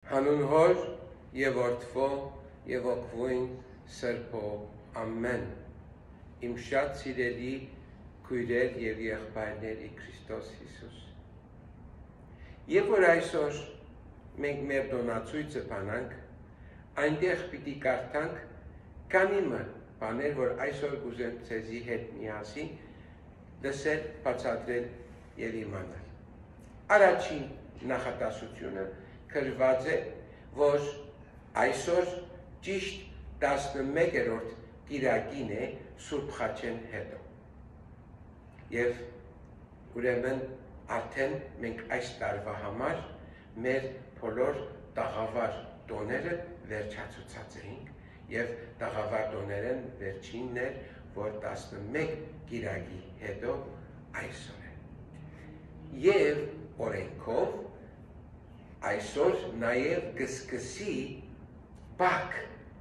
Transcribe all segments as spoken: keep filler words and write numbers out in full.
Հանուն Հոր եւ Որդվո եւ Ոգվույն Սրբո ամեն։ Իմ շատ սիրելի քույրեր եւ եղբայրներ ի Քրիստոս Հիսուս։ Եվ որ այսօր մենք մեր դոնացույցը բանանք, այնտեղ պիտի կարդանք քանի բաներ, որ այսօր կուզեմ ցեզի հետ միասին լսել, բացատրել եւ իմանալ։ Առաջին նախատասությունը գրված է, որ այսօր ճիշտ տասնմեկերորդ կիրակին է Սուրբ Խաչեն հետո։ Եվ ուրեմն արդեն մենք այս տարվա համար մեր բոլոր տաղավար տոները վերջացուցած էինք եւ տաղավար տոներն վերջինն էր, որ տասնմեկ կիրակի հետո այսօր է։ Եվ օրենքով այսօր նաև կսկսի բակ,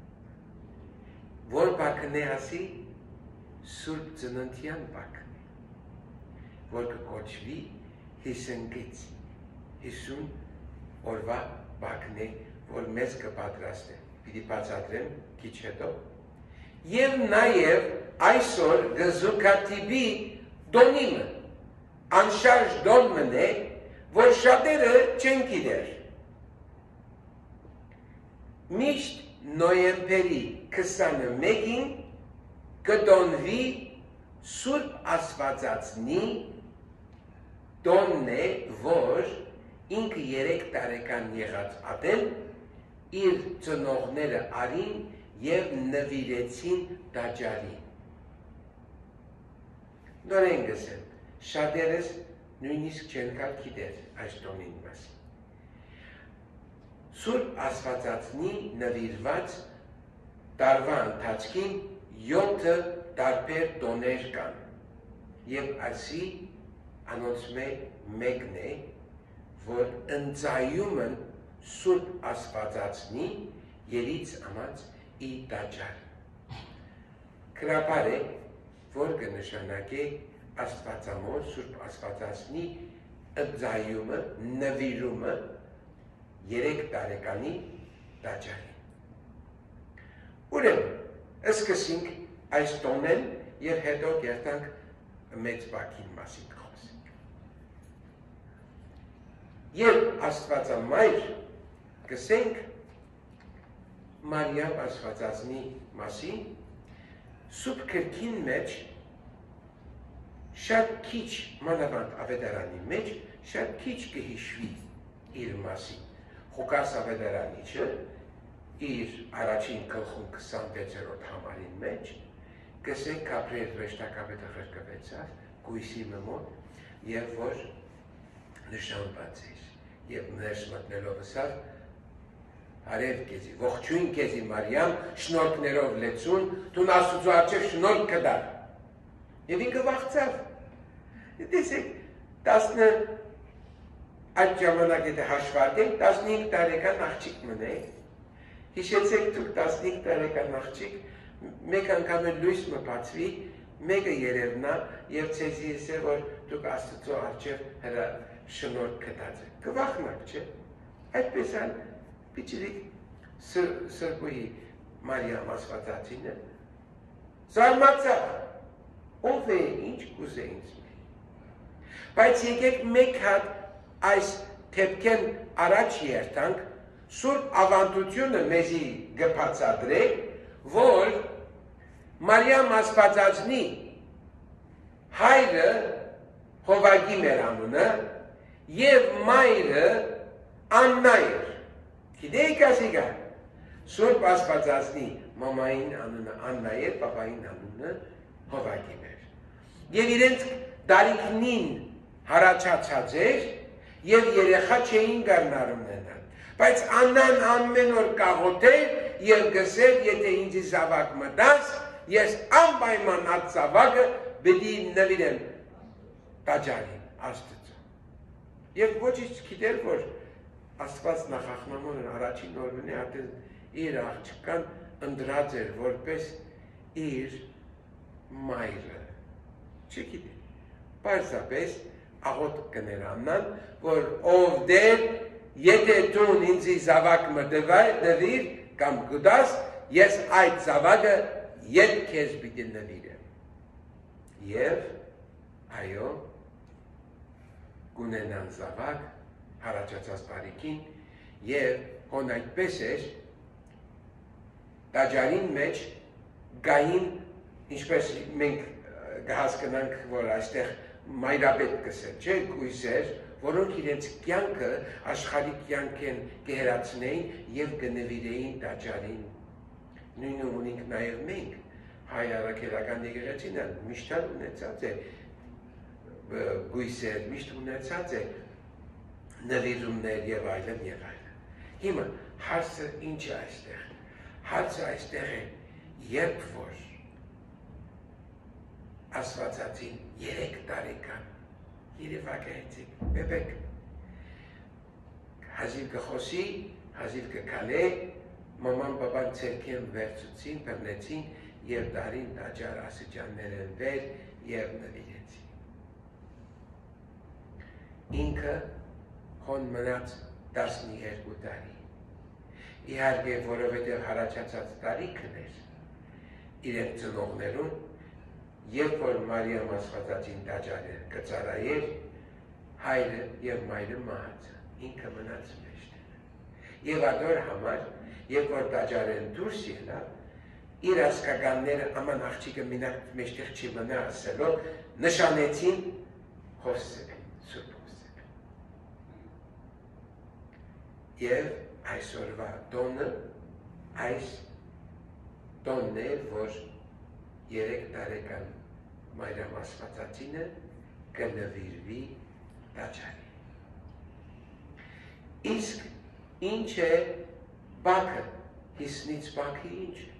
որ բակն է ասի Սուրբ Ծննդյան բակն է, որ կոչվի հիսունգից, հիսուն օրվա բակն է, որ մեզ կպատրաստե, պիտի բացատրեմ քիչ հետո, եւ նաև այսօր գզուկատիբի դոնիմը, անշարժ դոնմն է, որ շատերը չեն գիտեր։ Միշտ նոյեմբերի քսանմեկին կդոնվի Սուրբ Աստվածածնի դոնն է, որ ինքը երեք տարեկան եղած ատեն իր ծնողները արին եւ նվիրեցին տաճարին։ Նորեն գսեմ, շատերս նույնիսկ չեն կալ գիտեր այս տոնին մասին։ Սուրբ Աստվածածնի նվիրված տարվա ընթացքին յոթ տարբեր տոներ կան եւ ասի անոնց մեկն է, որ ընծայումն Սուրբ Աստվածածնի երից ամաց ի տաճար։ Գրաբար է, որ կնշանակե Աստվածամոր Սուրբ Աստվածածնի ընծայումը, նվիրումը երեք տարեկանի տաճարին։ Ուրեմն, սկսենք այս տոնեն եւ հետո կերտանք մեծ բակին մասին խոսենք։ Եվ Աստվածամայր կսենք Մարիամ Աստվածածնի մասին, Սուրբ Գրքին մեջ շատ քիչ մանավանդ ավետարանի մեջ շատ քիչ կհիշվի իր մասին։ Ղուկաս ավետարանիչը իր առաջին գլխում քսանվեցերորդ համարին մեջ կսենք Գաբրիել վեշտակապետը ղրկվեցավ գույսի մոտ եւ որ նշանված էր եւ ներս մտնելով ասավ Արև քեզի, ողջույն քեզի Մարիամ, շնորհքներով լեցուն, դու Աստծո առջև շնորհք կդար։ Եվ ինքը վախցավ։ Տեսեք, տասն այդ ժամանակ եթե հաշվարկենք, տասնհինգ տարեկան աղջիկ մնե։ Հիշեցեք դուք տասնհինգ տարեկան աղջիկ, մեկ անգամ էլ լույս մը բացվի, մեկը երևնա եւ ցեզի ասե, որ դուք Աստծո առջև հրա շնորհք կդած եք։ Կվախնակ, չէ՞։ Այդպես ան Պիչրիկ սրբուհի Մարիամ Աստվածածինը զարմացավ, ով է ինչ կուզե ինձ մեր։ Բայց եկեք մեկ հատ այս թեփքեն առաջ երթանք, Սուրբ ավանդությունը մեզի գբացադրե, որ Մարիամ Աստվածածնի հայրը Հովագի մեր անունը եւ մայրը Աննա էր։ Գիտեիք ասիկա, Սուրբ Աստվածածնի մամային անունը Աննա էր, պապային անունը Հովագին էր։ Եվ իրենց դարիքնին հարաճացած էր եւ երեխա չէին գարնար ունենալ։ Բայց Աննան ամեն օր կաղոթեր եւ գսեր, եթե ինձ զավակ մտած, ես անպայման այդ զավակը պիտի նվիրեմ տաճարին Աստծո։ Եվ ոչինչ գիտեր, որ Աստված նախախնամոնն առաջին օրվան է ատեն իր աղջկան ընդրած էր որպես իր մայրը։ Չգիտի, պարզապես աղոտ կներ Աննան, որ ով դեր եթե դու ինձ զավակ մտվիր կամ գտաս, ես այդ զավակը ետ քեզ պիտի նվիրեմ։ Եվ այո, կունենան զավակ հարաճած տարիքին եւ հոն այդպես էր տաճարին մեջ գային ինչպես մենք կհասկանանք որ այստեղ մայրապետ կսել չէ գույսեր որոնք իրենց կյանքը աշխարհի կյանքեն կհերացնեին եւ կնվիրեին տաճարին նույնը ունենք նաեւ մենք հայ առաքելական եկեղեցին միշտ ունեցած է գույսեր միշտ ունեցած է նվիրումներ եւ այլն եւ այլն հիմա հարցը ինչ է այստեղ հարցը այստեղ է երբ որ Աստվածածին երեք տարեկան երևակայեցիք բեբեք հազիվ կխոսի հազիվ կքալե մաման բաբան ցերքեն վերցուցին բռնեցին եւ դարին տաճար ասիջանները վեր եւ նվիրեցին ինքը հոն մնաց տասնյոթ տարի իհարկե որովհետև հարաճած տարիքն էր իրեն ծնողներուն երբ որ Մարիամ Աստվածածին տաճարը կծառայեր հայրը եւ մայրը մահացը ինքը մնաց մեջտեղը եւ ադոր համար երբ որ տաճարեն դուրս ելավ իր ասկականները աման աղջիկը մենակ մեջտեղ չի մնա ասելով նշանեցին Հովսեփ Սուրբ Հովսեփ եւ այսօրվա տոնը այս տոնն է որ երեք տարեկան Մարիամ Աստվածածինը կնվիրվի տաճարի իսկ ինչ է բակը հիսնից բակը ինչ է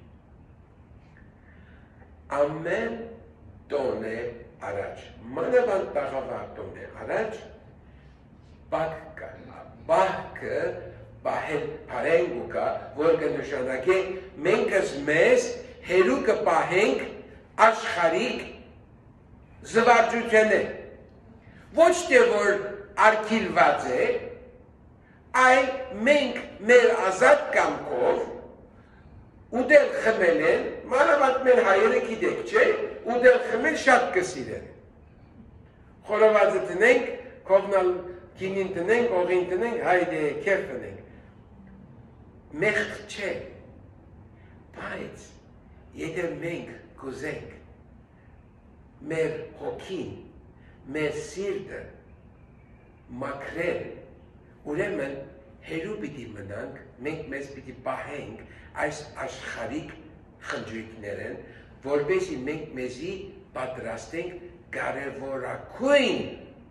ամեն տոն է առաջ մանավանդ տաղավար տոն է առաջ բակ կա բակը պահել պարենք ու կա որ կնշանակե մենքս մեզ հերու կպահենք աշխարհիկ զվարճությունը ոչ թե որ արգիլված է այ մենք մեր ազատ կամքով ուդել խմել են մանավանդ մեր հայերը գիտեք չէ ուդել խմել շատ կսիրեն խորովածը տնենք կողնալ կինին տնենք օղին տնենք հայդե կեֆ տնենք մեղք չէ բայց եթե մենք կուզենք մեր հոգին մեր սիրտը մաքրել ուրեմն հերու պիտի մնանք մենք մեզ պիտի պահենք այս աշխարհիկ խնջույքներն որպեսզի մենք մեզի պատրաստենք կարևորագույն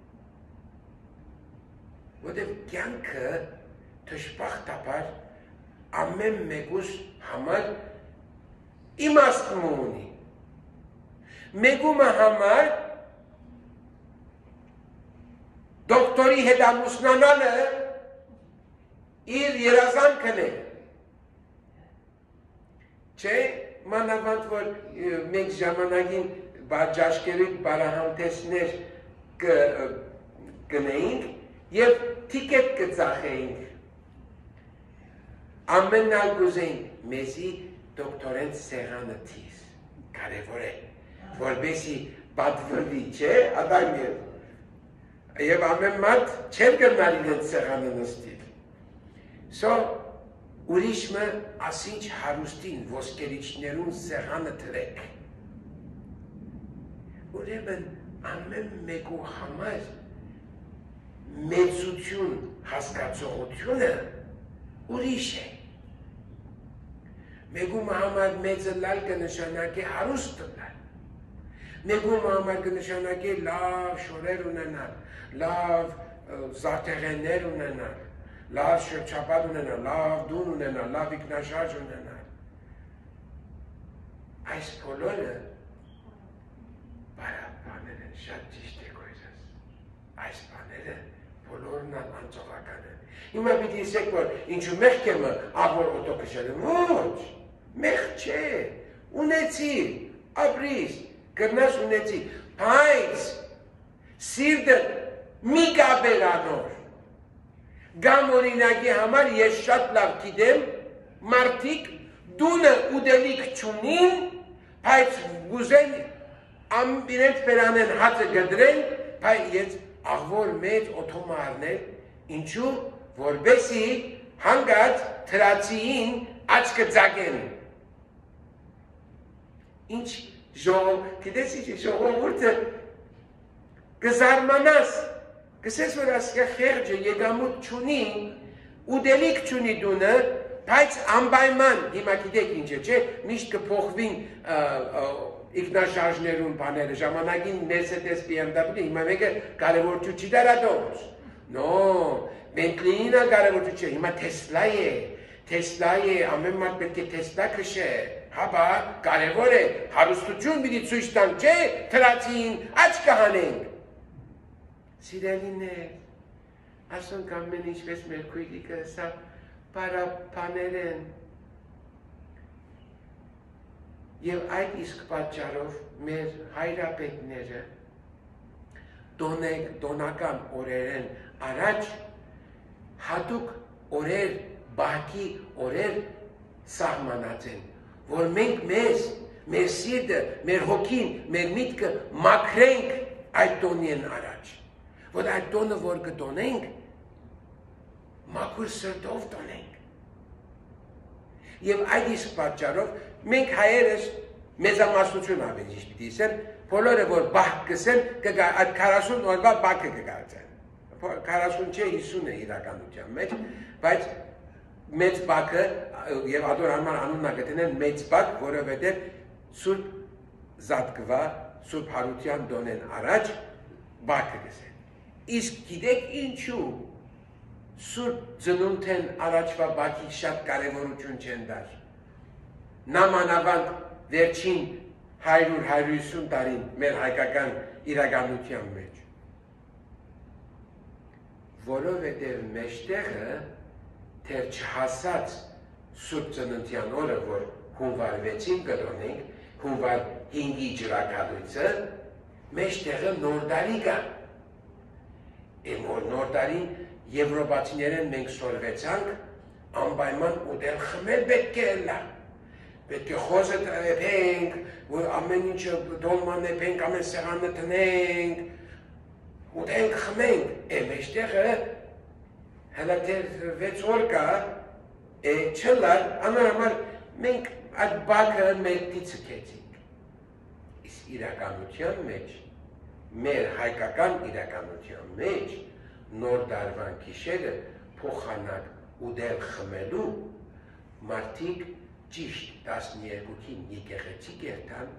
որտեղ կյանքը դժբախտաբար ամեն մեկուս համար իմաստ ունի մեկումը համար դոկտորի հետ ամուսնանալը իր երազանքն է չէ մանավանդ որ մենք ժամանակին բաժաշկերի բարահանտեսներ կնեինք եւ տիկետ կծախեինք ամենալ կուզեինք մեզի դոկտորեն սեղանը թիս կարևոր է որպեսի պատվրվի չէ ադամ եւ եւ ամեն մարդ չեր գնալ իրեն սեղանը նստի so ուրիշը ասինչ հարուստին ոսկերիչներուն սեղանը թրեք ուրեմն ամեն մեկու համար մեծություն հասկացողությունը ուրիշ է մեկու համար մեծը լալ կնշանակե հարուստ լալ մեկու համար կնշանակե լավ շորեր ունենալ լավ զարտեղեններ ունենալ լավ շրջապատ ունենալ, լավ դուն ունենալ, լավ ինքնաշարժ ունենալ։ Այս բոլորը բարաբաներ են, շատ ճիշտ է գոյրս։ Այս բաները բոլորն անցողական են։ Հիմա պիտի իսեք, որ ինչու մեղք եմ ավոր օտոկշել եմ, ոչ, մեղք չէ, ունեցի, ապրիս, կրնաս ունեցի, բայց սիրտը մի կաբեր անոր, Gam օրինակի համար ես շատ լավ գիտեմ, մարդիկ դունը ուդելիք չունին, բայց գուզեն իրենց բերանեն հացը գդրեն, բայց ես աղվոր մեծ օթոմա առնել, ինչու, որբեսի հանգած թրացիին աչկը ձագեն։ Ինչ ժողով, գիտես ինչ ժողովուրդը կզարմանաս, կսես որ ասկա խեղջը եկամուտ չունի, ուդելիք չունի դունը, բայց անպայման, հիմա գիտեք ինչ է, չէ, միշտ կփոխվին ինքնաշարժներուն բաները, ժամանակին Mercedes B M W, հիմա մեկը կարևոր չի դարադոմս։ No, Bentley-ին կարևոր չէ, հիմա Tesla է, Tesla է, ամեն մարդ պետք է Tesla քշե, հաբա կարևոր է, հարուստություն պիտի ցույց տանք, չէ, թրացին աչք կհանենք։ Սիրելիներ, ասոնք ամեն ինչպես մեր քույրիկը սա պարապաներ են։ Եվ այդ իսկ պատճառով մեր հայրապետները տոնական օրերեն առաջ հատուկ օրեր, բահքի օրեր սահմանած են, որ մենք մեզ, մեր սիրտը, մեր հոգին, մեր միտքը մաքրենք այդ տոնին առաջ, որ այդ տոնը որ կտոնենք, մաքուր սրտով տոնենք։ Եվ այդ իսկ պատճառով մենք հայերս մեծամասնություն ավելի ճիշտ պիտի ասեմ, բոլորը որ բահք կսեն, այդ քառասուն օրվա բահքը կգործեն։ քառասուն չէ, հիսուն է իրականության մեջ, բայց մեծ բահքը եւ ադոր համար անունն գտնեն մեծ բահք, որովհետեւ Սուրբ Զատկվա, Սուրբ Հարության դոնեն առաջ բահքը կսեն։ Իսկ գիտեք ինչու Սուրբ ծնունդեն առաջվա բահքի շատ կարևորություն չեն դար։ Նամանավանդ վերջին հարյուր հարյուրություն տարին մեր հայկական իրականության մեջ։ Որովհետև մեջտեղը թեր չհասած Սուրբ ծննդյան օրը, որ հունվար վեցին կդոնենք, հունվար հինգի ջրակալույցը, մեջտեղը նոր տարի կա։ Եմ որ նոր տարին Եվրոպացիներեն մենք սորվեցանք, անպայման ուտել խմել պետք է լա։ Պետք է խոզը տրեպենք, որ ամեն ինչը դոլման եպենք, ամեն սեղանը տնենք, ուտենք խմենք, է մեջտեղը հելա թեր վեց օր կա, է չլար, անհամար մենք այդ բակը մեր տիցը կեցինք։ Իսկ իրականության մեջ, մեր հայկական իրականության մեջ, նոր դարվան գիշերը փոխանակ ուդել խմելու մարդիկ ճիշտ տասներկուքին եկեղեցի կերտան,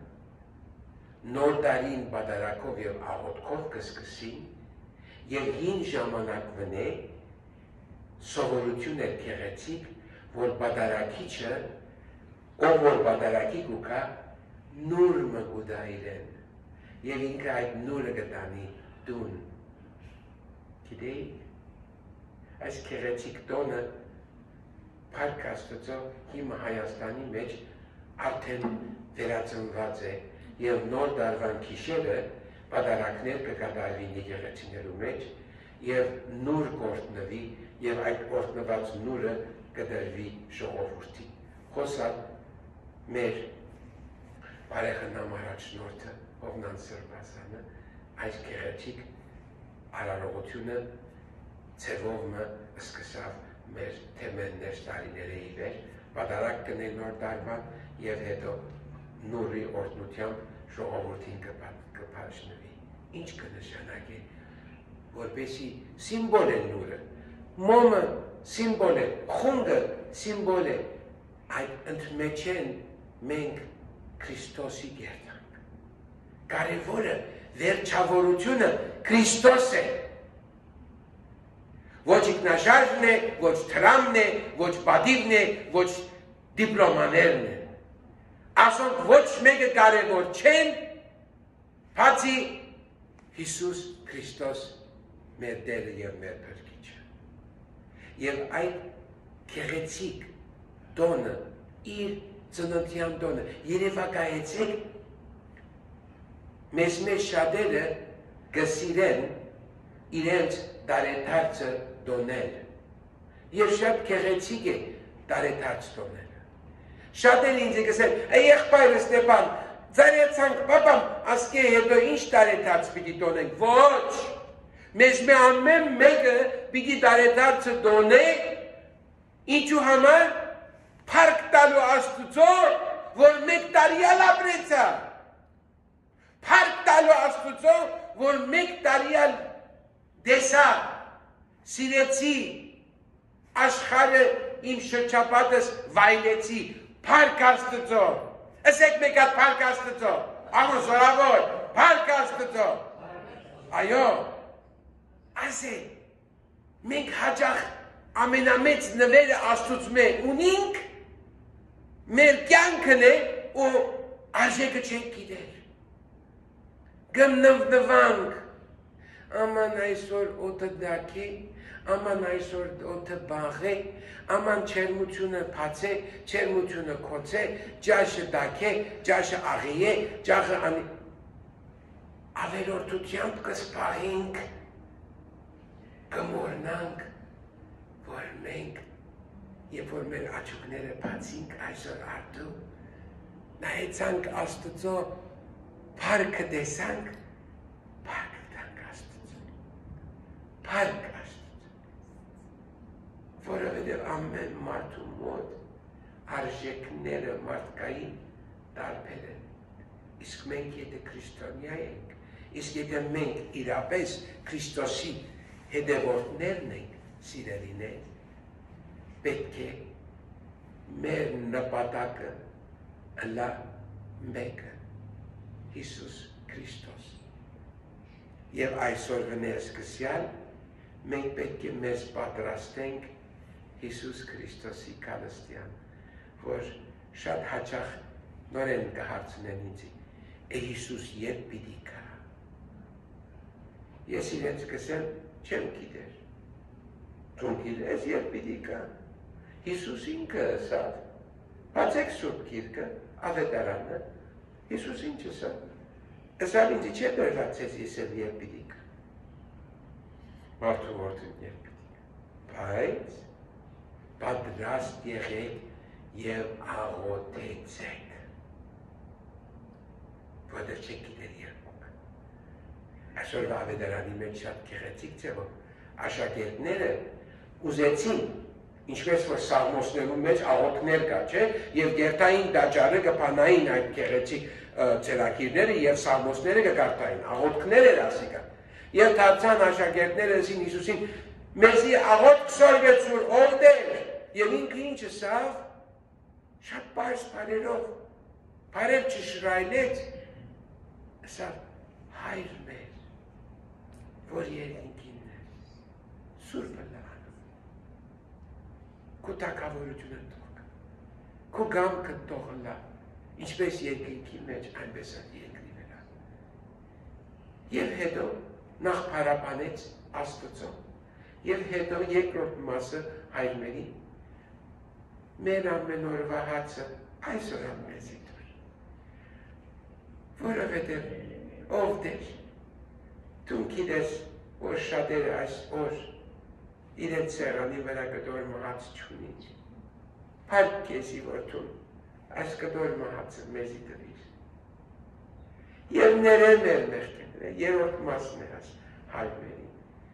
նոր տարին բադարակով և աղոտքով կսկսին և հին ժամանակ վնե սովորություն էր կեղեցիկ, որ բադարակիչը, ով որ բադարակի կուկա, նուր մը գուդա իրեն և ինքը այդ նուրը գտանի դուն։ Գիտեիք, այս կեղեցիկ տոնը Փառք Աստծո հիմա Հայաստանի մեջ արդեն վերածնված է և նոր դարվան գիշերը պատարակներ կկատարվի եկեղեցիներու մեջ և նուր կօրտնվի և այդ օրտնված նուրը կդրվի ժողովրդին։ Խոսալ մեր բարեխնամ առաջնորդը Հովնան Սրբազանը այս կեղեցիկ արարողությունը ծևովը սկսավ մեր թեմեններ տարիները ի վեր, պատարակ կնե նոր դարվան և հետո նուրի օրտնությամբ ժողովրդին կպաշնվի։ Ինչ կնշանակի, որպեսի սիմբոլ է նուրը, մոմը սիմբոլ է, խունգը սիմբոլ է, այդ ընդմեջեն մենք Քրիստոսի գերտանք։ Կարևորը վերջավորությունը Քրիստոս է։ Ոչ ինքնաշարժն է, ոչ թրամն է, ոչ պատիվն է, ոչ դիպլոմաներն է։ Ասոնք ոչ մեկը կարևոր չեն, բացի Հիսուս Քրիստոս մեր Տերը և մեր Փրկիչը։ Եվ այդ գեղեցիկ տոնը, իր ծննդյան տոնը, երևակայեցեք մեզ մեջ շատերը կսիրեն իրենց դարենթարցը դոնել, Եվ շատ գեղեցիկ է տարեթարց տոները։ Շատերը ինձ եկեսել, եղբայրը Ստեփան, ծարեցանք, պապամ, ասկե հետո ինչ տարեթարց պիտի տոնենք, ոչ, մեզ մե ամեն մեկը պիտի տարեթարցը տոնենք, ինչու համար, փառք տալու Աստուծո, որ մեկ տարիալ ապրեցա, փառք տալու Աստուծո, որ մեկ տարիալ դեսա, սիրեցի, աշխարհը իմ շրջապատս վայելեցի, փառք Աստծո, ասեք մեկ հատ փառք Աստծո, ամոն զորավոր, փառք Աստծո, այո, ասեք, մենք հաճախ ամենամեծ նվերը Աստծո ունենք, մեր կյանքն է ու արժեքը չենք գիտեր, գմնվնվանք, աման այսօր օդը դակի, Aman այսօր օդը բաղե, aman չերմությունը փացե, չերմությունը քոցե, ջաշը դակե, ջաշը աղիե, ջախը անի ավելորդությամբ կսպահենք, կմոռնանք, որ մենք, երբ որ մեր աչուկները բացինք այսօր արդու, նայեցանք Աստծո, փառքը տեսանք, փառք տանք Աստծո, փառք որովհետև ամեն մարդու մոտ արժեքները մարդկային տարբեր են, իսկ մենք եթե քրիստոնյա ենք, իսկ եթե մենք իրապես Քրիստոսի հետևորդներն ենք, սիրելիներ, պետք է մեր նպատակը ըլա մեկը, Հիսուս Քրիստոս, և այսօր ներսկսյալ մենք պետք է մեզ պատրաստենք Հիսուս Քրիստոսի կալստյան, որ շատ հաճախ նորեն կհարցնեն ինձ, է Հիսուս երբ պիտի կա։ Ես իրենց կսեմ, չեմ գիտեր, դու գիտես երբ պիտի կա։ Հիսուս ինքը ասավ, բացեք Սուրբ Գիրքը, Ավետարանը, Հիսուս ինչ ասավ, ասավ ինձ չէ բերված ես եսել երբ պիտի կա։ Մարդու որդին երբ պիտի կա։ Բայց պատրաստ եղեք և աղոթեցեք, որտեղ չեք գիտեր երբեք։ Այսօրվա Ավետարանի մեջ շատ գեղեցիկ ձևով աշակերտները ուզեցին, ինչպես որ Սաղմոսներում մեջ աղոթքներ կա, չէ, և գերտային տաճարը կփանային այդ գեղեցիկ ցերակիրները և Սաղմոսները կգարտային, աղոթքներ էր ասիկա։ Եվ դարձան աշակերտները ասին Հիսուսին, մեզի աղոթք սորվեցուր, ով դեր, և ինքը ինչ ասավ, շատ պարզ պարերով, պարեր չշրայլեց, ասավ, հայր մեր, որ երկինքինն է, սուրբը լանում, քո տակավորությունը թող, քո գամքը թող լա, ինչպես երկինքի մեջ, այնպես երկրի վրա։ Եվ հետո նախ փարապանեց Աստծո, և հետո երկրորդ մասը հայրմերին, մեր ամեն օրվա հացը այսօր մեզի տուր, որովհետև ով դեր, դու գիտես, որ շատերը այս օր իրենց սեղանի վրա կտոր մահաց չունի, փառք քեզի որ դու այս կտոր մահացը մեզի տվիր, և ներել մեր մեղքերը, երրորդ մասն է այս հայրմերին,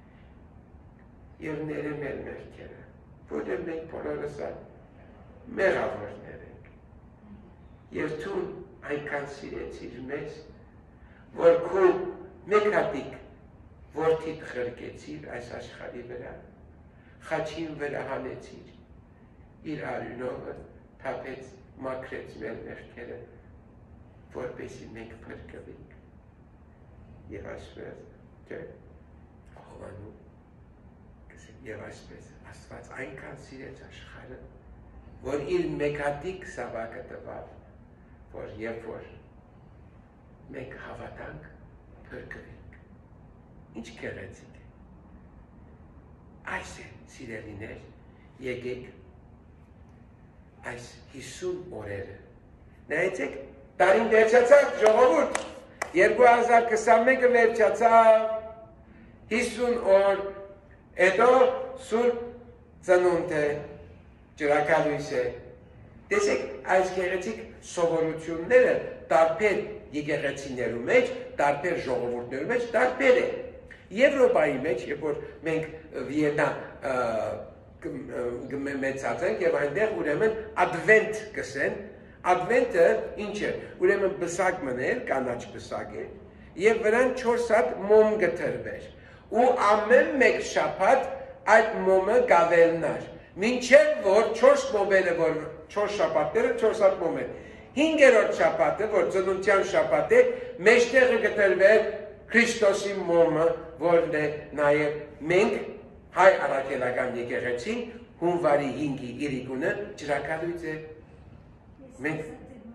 և ներել մեր մեղքերը, որտեղ մենք բոլորս մեղավորներ ենք, և դու այնքան սիրեցիր մեզ, որ քո մեկ հատիկ որդիդ խրկեցիր այս աշխարհի վրա, խաչին վրա հանեցիր, իր արյունովը թափեց, մաքրեց մեր մեղքերը, որպեսզի մենք փրկվենք, և այսպես, չէ, Հովանու, և այսպես, Աստված այնքան սիրեց աշխարհը, որ իր մեկատիկ սավակը տվավ, որ երբ որ մենք հավատանք, փրկվենք, ինչ գեղեցիկ է, այս է սիրելիներ, եկեք այս հիսուն օրերը, նայեցեք, տարին վերջացավ ժողովուրդ, երկու հազար քսանմեկը վերջացավ, հիսուն օր, հետո Սուրբ ծնունդ է, ջրակալույս է։ Տեսեք, այս գեղեցիկ սովորությունները տարբեր եկեղեցիներու մեջ, տարբեր ժողովուրդներու մեջ տարբեր է։ Եվրոպայի մեջ, երբ որ մենք Վիեննա մեծած ենք եւ այնտեղ ուրեմն advent կսեն, advent-ը ինչ է, ուրեմն բսակ մներ, կանաչ բսակ է, եւ վրան չորս հատ մոմ գտրվեր։ Ու ամեն մեկ շաբաթ այդ մոմը գավելնար։ Մինչև որ չորս մոմերը, որ չորս շաբաթները չորս հատ մոմ են։ Հինգերորդ շաբաթը, որ ծնունդյան շաբաթ է, մեջտեղը գտրվեր Քրիստոսի մոմը, որն է նաև մենք հայ առաքելական եկեղեցին հունվարի հինգի իրիկունը ջրակալույց է։ Մենք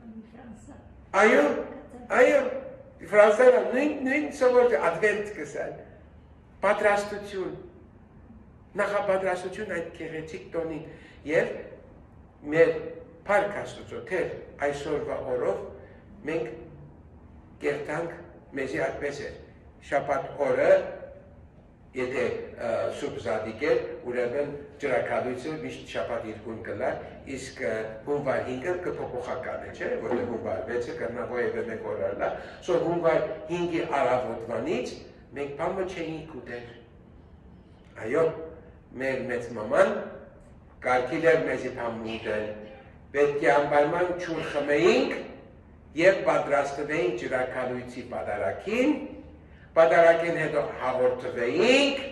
այո, այո, Ֆրանսիան նույն նույն սովոր advent կսան։ Պատրաստություն, նախապատրաստություն այդ գեղեցիկ տոնին եւ մեր Փառք Աստծո, թե այսօրվա օրով մենք կերտանք մեզի այդպես էր, շաբաթ օրը, եթե սուրբ զադիկ էր, ուրեմն ջրակալույցը միշտ շաբաթ երկուն կլար, իսկ հունվար հինգը կփոփոխական է, չէ, որտեղ հունվար վեցը կրնա ովևէ մեկ օր առլա, սո հունվար հինգի առավոտվանից մենք բամը չէինք ուտել։ Այո, մեր մեծ մաման կարգիլ էր մեզի բամը ուտել, պետք է անպայման ջուր խմեինք եւ պատրաստվեինք ջրակալույցի պատարագին, պատարագին հետո հաղորդվեինք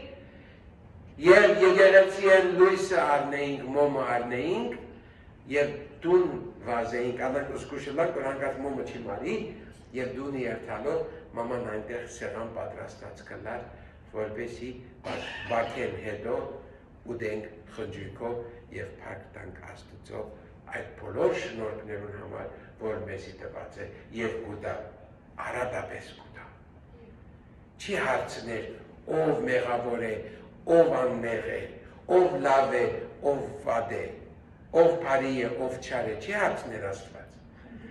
եւ եկեղեցիեն լույսը առնեինք, մոմը առնեինք եւ դուն վազեինք, անակ ուսկուշելակ, որ հանգած մոմը չի մարի եւ դունի երթալով մաման այնտեղ սեղան պատրաստած կլար, որպեսզի բակեն հետո ուտենք խնջույքով եւ փառք տանք Աստծո այդ բոլոր շնորհքներուն համար, որ մեզի տված է եւ գուտա, արադապես գուտա։ Չի հարցներ, ով մեղավոր է, ով անմեղ է, ով լավ է, ով վատ է, ով բարի է, ով չար է, չի հարցներ Աստված։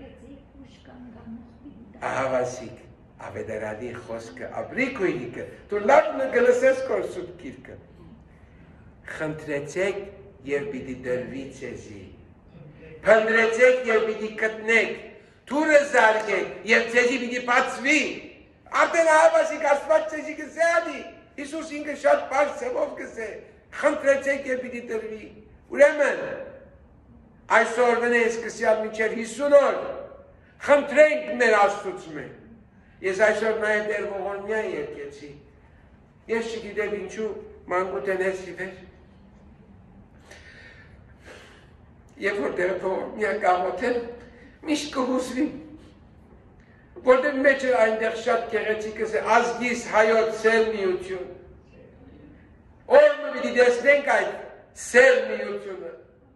Ահավասիկ, ավետարանի խոսքը, ապրիկույնիկը, դու լավ գլսես կոր սուրբ գիրքը։ Խնդրեցեք եւ պիտի դրվի ցեզի։ Փնտրեցեք եւ պիտի գտնեք, թուրը զարգեք եւ ցեզի պիտի բացվի։ Արդեն հավասիկ Աստված ցեզի կսեանի։ Հիսուս ինքը շատ բարձ ծավով կսե։ Խնդրեցեք եւ պիտի դրվի։ Ուրեմն այսօր վնես կսյալ մինչև հիսուն օր։ Խնդրենք մեր Աստծուց։ Ես այսօր նաեւ դեր ողորմյա եկեցի։ Ես չգիտեմ ինչու մանկութենես իվեր։ Երբ որ դերը ողորմյա կաղոթել, միշտ կհուզվի։ Որտեղ մեջ էր այնտեղ շատ գեղեցիկս է, ազգիս հայոց սեր միություն։ Օրը պիտի տեսնենք այդ սեր միությունը։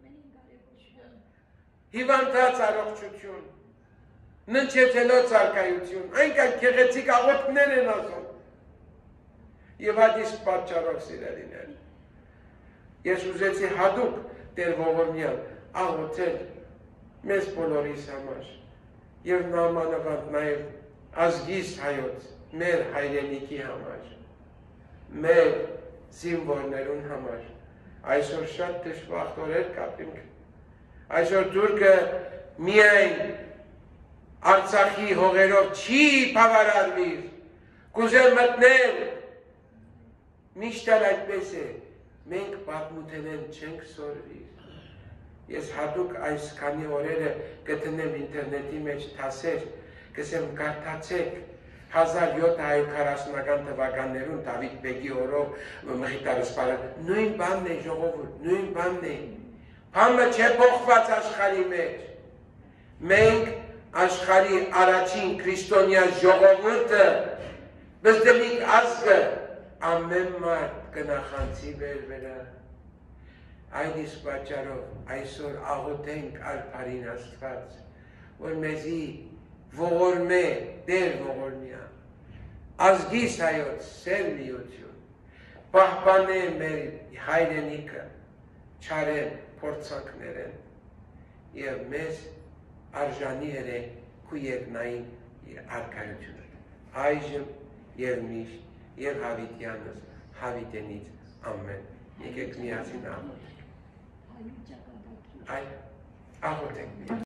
Հիվանդած առողջություն, ննչեցելով ցարկայություն, այնքան գեղեցիկ աղոթքներ են ասում։ Եվ այդ իսկ պատճառով սիրելիներ։ Ես ուզեցի հատուկ Տեր ողորմյալ աղոթել մեզ բոլորիս համար եւ նամանավանդ նաեւ ազգիս հայոց, մեր հայրենիքի համար, մեր զինվորներուն համար, այսօր շատ դժվար օրեր կապինք, այսօր դուրկը միայն Արցախի հողերով չի բավարարվիր, կուզել մտնել, միշտ այդպես է, մենք պատմութենեն չենք սորվիր, ես հատուկ այս քանի օրերը գտնեմ ինտերնետի մեջ թասեր, կսեմ կարդացեք հազար յոթ հարյուր քառասունական թվականներուն Դավիթ բեգի օրով Մխիթարը սպարել, նույն բանն է ժողովուրդ, նույն բանն է, բանը չէ փոխված աշխարհի մեջ, մենք աշխարհի առաջին քրիստոնյա ժողովուրդը, բզդմիկ ազգը, ամեն մարդ կնախանցի մեր վրա, այդ իսկ պատճառով այսօր աղոթենք արփարին Աստված, որ մեզի ողորմե, Տեր ողորմյա, ազգիս հայոց սեր միություն, պահպանե մեր հայրենիքը, չարեն, փորձանքներեն, եւ մեզ արժանի է քու երկնային արքայությունը, այժմ եւ միշտ եւ հավիտյանս, հավիտենից ամեն, եկեք միասին աղոթենք։ Հայ ճակատագրի։ Այ աղոթենք։